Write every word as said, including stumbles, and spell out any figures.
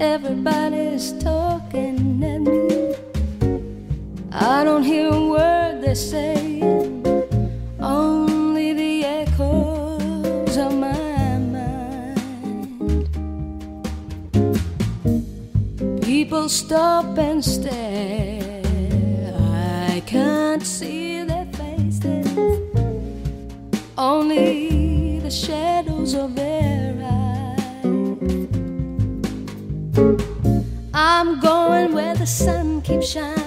Everybody's talking at me. I don't hear a word they're saying, only the echoes of my mind. People stop and stare. I can't see their faces, only the shadows of their eyes. I'm going where the sun keeps shining.